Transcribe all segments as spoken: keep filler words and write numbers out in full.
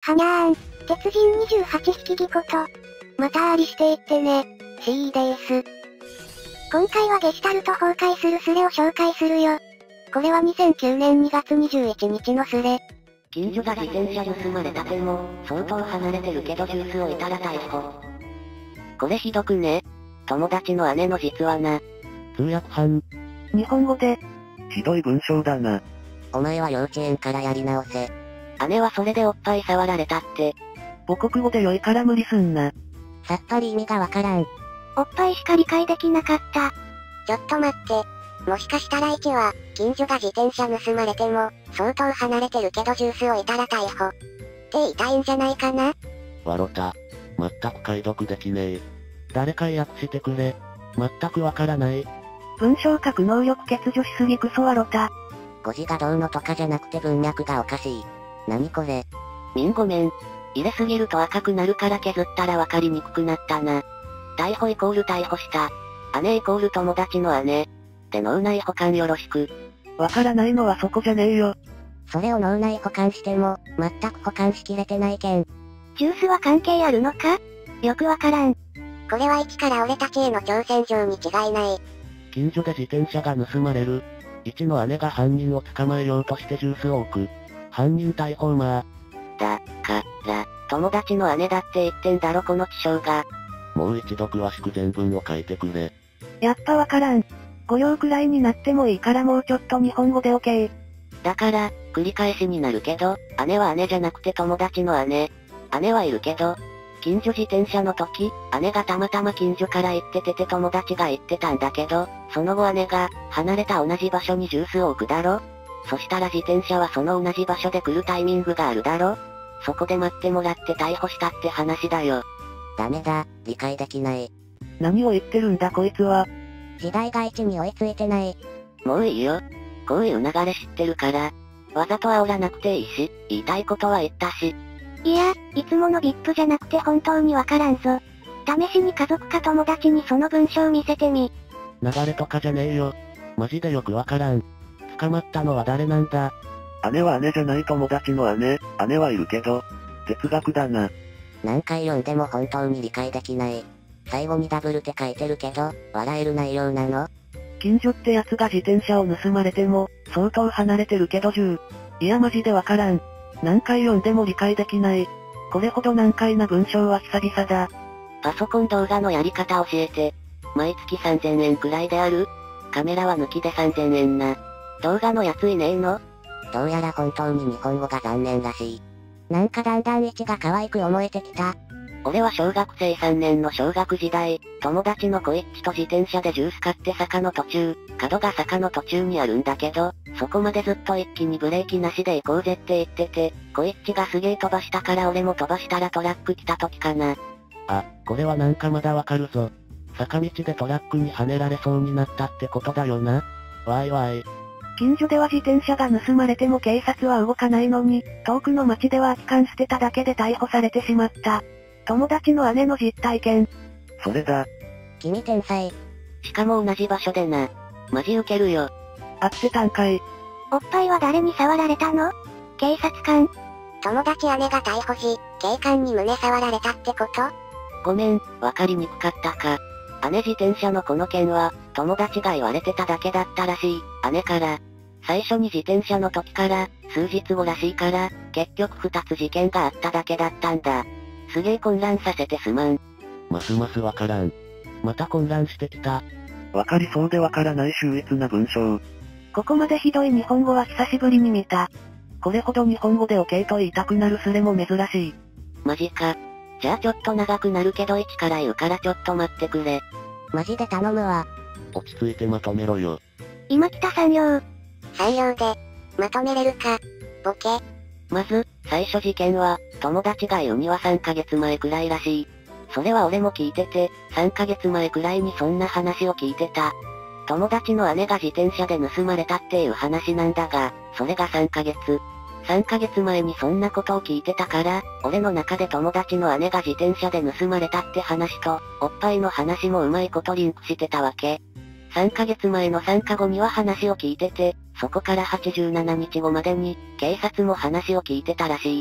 はにゃーん。鉄人にじゅうはちひきぎこと。またありしていってね。C でーす。今回はゲシュタルト崩壊するスレを紹介するよ。これはにせんきゅうねんにがつにじゅういちにちのスレ。 近所が自転車盗まれたても、相当離れてるけどジュースをいたら逮捕。これひどくね。友達の姉の実はな。 通訳犯。 日本語で。 ひどい文章だな。 お前は幼稚園からやり直せ。 姉はそれでおっぱい触られたって。 母国語で良いから無理すんな。 さっぱり意味がわからん。 おっぱいしか理解できなかった。 ちょっと待って。もしかしたらいちは、近所が自転車盗まれても、相当離れてるけどジュースをいたら逮捕。って言いたいんじゃないかな。 わろた。全く解読できねえ。誰か訳してくれ。全くわからない。 文章書く能力欠如しすぎクソわろた。 語字がどうのとかじゃなくて文脈がおかしい。何これ。 みんごめん。入れすぎると赤くなるから削ったらわかりにくくなったな。逮捕イコール逮捕した。姉イコール友達の姉。で脳内保管よろしく。 わからないのはそこじゃねえよ。 それを脳内保管しても、全く保管しきれてないけん。 ジュースは関係あるのか？よくわからん。 これはいちから俺たちへの挑戦状に違いない。 近所で自転車が盗まれる。いちの姉が犯人を捕まえようとしてジュースを置く。犯人逮捕まー。だ、から、友達の姉だって言ってんだろこの知性が。 もう一度詳しく全文を書いてくれ。 やっぱわからん。ご行くらいになってもいいからもうちょっと日本語で OK。 だから、繰り返しになるけど、姉は姉じゃなくて友達の姉。姉はいるけど、近所自転車の時、姉がたまたま近所から行っててて友達が行ってたんだけど、その後姉が、離れた同じ場所にジュースを置くだろ？そしたら自転車はその同じ場所で来るタイミングがあるだろ？そこで待ってもらって逮捕したって話だよ。 ダメだ、理解できない。 何を言ってるんだこいつは。 時代が一に追いついてない。 もういいよ。こういう流れ知ってるから。わざと煽らなくていいし、言いたいことは言ったし。 いや、いつもの ブイアイピー じゃなくて本当にわからんぞ。試しに家族か友達にその文章見せてみ。 流れとかじゃねえよ。マジでよくわからん。捕まったのは誰なんだ？姉は姉じゃない友達の姉。姉はいるけど。哲学だな。 何回読んでも本当に理解できない。最後にダブルって書いてるけど、笑える内容なの？ 近所ってやつが自転車を盗まれても、相当離れてるけどじゅう。いやマジでわからん。何回読んでも理解できない。これほど難解な文章は久々だ。 パソコン動画のやり方教えて。毎月さんぜんえんくらいである？カメラは抜きでさんぜんえんな。動画のやついねえの？ どうやら本当に日本語が残念らしい。なんかだんだん位置が可愛く思えてきた。 俺は小学生さんねんの小学時代、友達のコイッチと自転車でジュース買って坂の途中、角が坂の途中にあるんだけど、そこまでずっと一気にブレーキなしで行こうぜって言ってて、コイッチがすげー飛ばしたから俺も飛ばしたらトラック来た時かな。 あ、これはなんかまだわかるぞ。坂道でトラックにはねられそうになったってことだよな。わいわい。 近所では自転車が盗まれても警察は動かないのに、遠くの町では空き缶捨てただけで逮捕されてしまった。友達の姉の実体験。 それだ。 君天才。 しかも同じ場所でな。マジウケるよ。 会ってたんかい。 おっぱいは誰に触られたの？警察官。 友達姉が逮捕し、警官に胸触られたってこと？ ごめん、わかりにくかったか。姉自転車のこの件は、友達が言われてただけだったらしい。姉から。最初に自転車の時から、数日後らしいから、結局二つ事件があっただけだったんだ。すげえ混乱させてすまん。 ますますわからん。また混乱してきた。 わかりそうでわからない秀逸な文章。 ここまでひどい日本語は久しぶりに見た。これほど日本語で OK と言いたくなるスレも珍しい。 マジか。じゃあちょっと長くなるけど一から言うからちょっと待ってくれ。 マジで頼むわ。 落ち着いてまとめろよ。 今来たさん行。 さん行で、まとめれるか、ボケ。 まず、最初事件は、友達が言うにはさんかげつまえくらいらしい。それは俺も聞いてて、さんかげつまえくらいにそんな話を聞いてた。友達の姉が自転車で盗まれたっていう話なんだが、それがさんかげつ。さんかげつまえにそんなことを聞いてたから、俺の中で友達の姉が自転車で盗まれたって話と、おっぱいの話もうまいことリンクしてたわけ。さんかげつまえのさんかごには話を聞いてて、そこからはちじゅうななにちごまでに、警察も話を聞いてたらしい。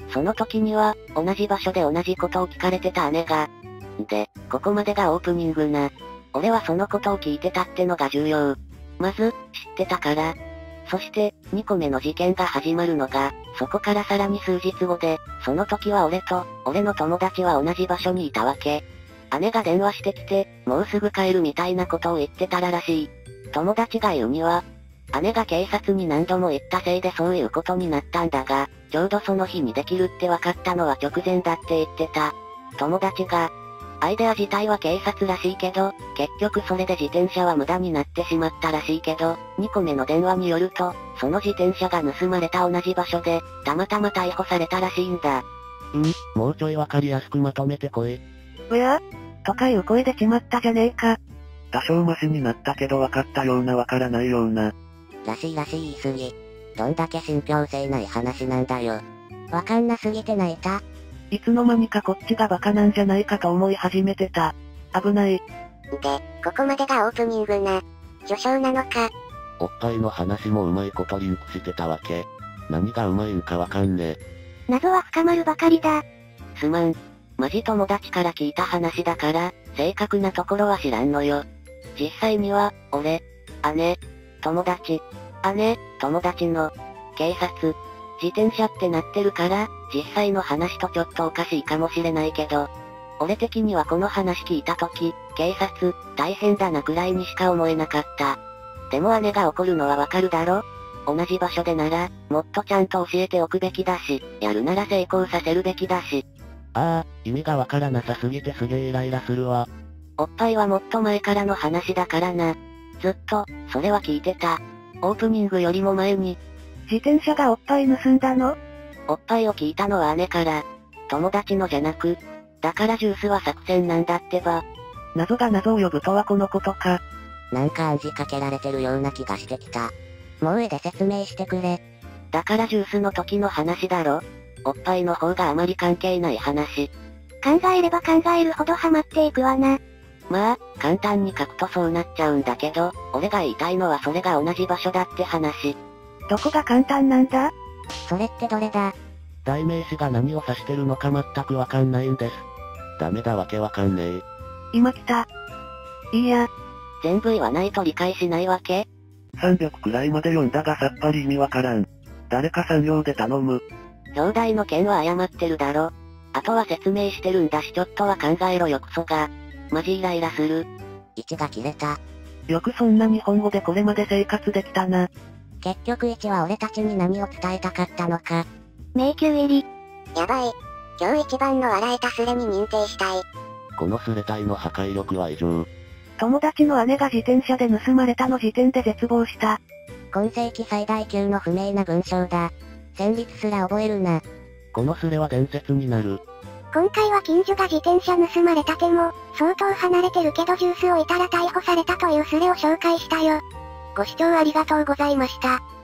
その時には、同じ場所で同じことを聞かれてた姉が。で、ここまでがオープニングな。俺はそのことを聞いてたってのが重要。まず、知ってたから。そして、にこめの事件が始まるのが、そこからさらに数日後で、その時は俺と、俺の友達は同じ場所にいたわけ。姉が電話してきて、もうすぐ帰るみたいなことを言ってたららしい。友達が言うには、姉が警察に何度も言ったせいでそういうことになったんだが、ちょうどその日にできるって分かったのは直前だって言ってた。友達が、アイデア自体は警察らしいけど、結局それで自転車は無駄になってしまったらしいけど、にこめの電話によると、その自転車が盗まれた同じ場所で、たまたま逮捕されたらしいんだ。 ん、もうちょいわかりやすくまとめてこい。 うやとかいう声でちまったじゃねえか。 多少マシになったけど分かったような分からないような。 らしいらしい言い過ぎ。どんだけ信憑性ない話なんだよ。わかんなすぎて泣いた。 いつの間にかこっちがバカなんじゃないかと思い始めてた。危ない。で、 ここまでがオープニングな。序章なのか。 おっぱいの話もうまいことリンクしてたわけ。何がうまいんかわかんねえ。 謎は深まるばかりだ。 すまん。マジ友達から聞いた話だから、正確なところは知らんのよ。実際には、俺、姉、友達、姉、友達の、警察、自転車ってなってるから、実際の話とちょっとおかしいかもしれないけど、俺的にはこの話聞いたとき、警察、大変だなくらいにしか思えなかった。でも姉が怒るのはわかるだろ？同じ場所でなら、もっとちゃんと教えておくべきだし、やるなら成功させるべきだし。 ああ、意味がわからなさすぎてすげえイライラするわ。 おっぱいはもっと前からの話だからな。ずっと、それは聞いてた。オープニングよりも前に。 自転車がおっぱい盗んだの？ おっぱいを聞いたのは姉から。友達のじゃなく。だからジュースは作戦なんだってば。 謎が謎を呼ぶとはこのことか。 なんか暗示かけられてるような気がしてきた。もう絵で説明してくれ。 だからジュースの時の話だろ。おっぱいの方があまり関係ない話。 考えれば考えるほどハマっていくわな。 まあ、簡単に書くとそうなっちゃうんだけど、俺が言いたいのはそれが同じ場所だって話。 どこが簡単なんだ？ それってどれだ？ 代名詞が何を指してるのか全くわかんないんです。ダメだわけわかんねえ。 今来た。いいや。 全部言わないと理解しないわけ？ さんびゃくくらいまで読んだがさっぱり意味わからん。誰かさん行で頼む。 兄弟の件は謝ってるだろ。あとは説明してるんだしちょっとは考えろよクソが。マジイライラする。 位置が切れた。 よくそんな日本語でこれまで生活できたな。 結局位置は俺たちに何を伝えたかったのか。 迷宮入り。 やばい。今日一番の笑えたスレに認定したい。 このスレ体の破壊力は異常。 友達の姉が自転車で盗まれたの時点で絶望した。 今世紀最大級の不明な文章だ。旋律すら覚えるな。 このスレは伝説になる。 今回は近所が自転車盗まれたても、相当離れてるけどジュースをいたら逮捕されたというスレを紹介したよ。ご視聴ありがとうございました。